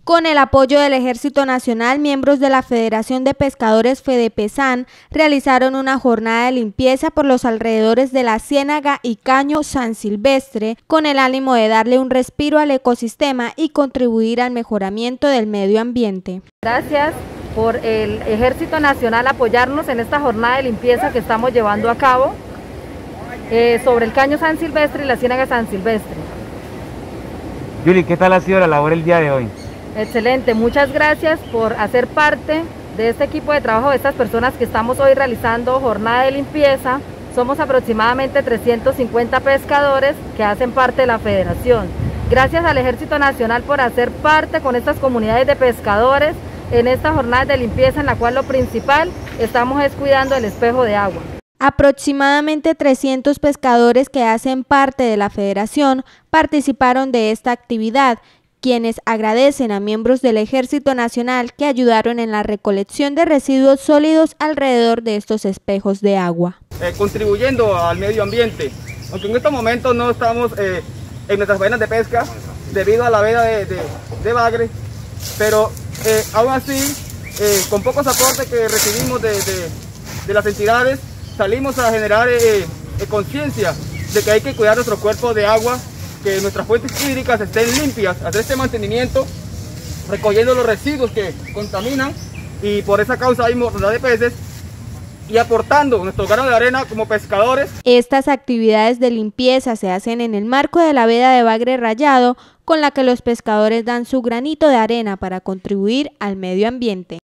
Con el apoyo del Ejército Nacional, miembros de la Federación de Pescadores FEDEPESAN realizaron una jornada de limpieza por los alrededores de la Ciénaga y Caño San Silvestre, con el ánimo de darle un respiro al ecosistema y contribuir al mejoramiento del medio ambiente. Gracias por el Ejército Nacional apoyarnos en esta jornada de limpieza que estamos llevando a cabo sobre el Caño San Silvestre y la Ciénaga San Silvestre. Yuli, ¿qué tal ha sido la labor el día de hoy? Excelente, muchas gracias por hacer parte de este equipo de trabajo, de estas personas que estamos hoy realizando jornada de limpieza. Somos aproximadamente 350 pescadores que hacen parte de la federación. Gracias al Ejército Nacional por hacer parte con estas comunidades de pescadores en esta jornada de limpieza, en la cual lo principal estamos es cuidando el espejo de agua. Aproximadamente 300 pescadores que hacen parte de la federación participaron de esta actividad, quienes agradecen a miembros del Ejército Nacional que ayudaron en la recolección de residuos sólidos alrededor de estos espejos de agua. Contribuyendo al medio ambiente, aunque en estos momentos no estamos en nuestras faenas de pesca debido a la veda de bagre, pero aún así, con pocos aportes que recibimos de las entidades, salimos a generar conciencia de que hay que cuidar nuestro cuerpo de agua, que nuestras fuentes hídricas estén limpias, hacer este mantenimiento, recogiendo los residuos que contaminan, y por esa causa hay mortandad de peces y aportando nuestro grano de arena como pescadores. Estas actividades de limpieza se hacen en el marco de la veda de bagre rayado, con la que los pescadores dan su granito de arena para contribuir al medio ambiente.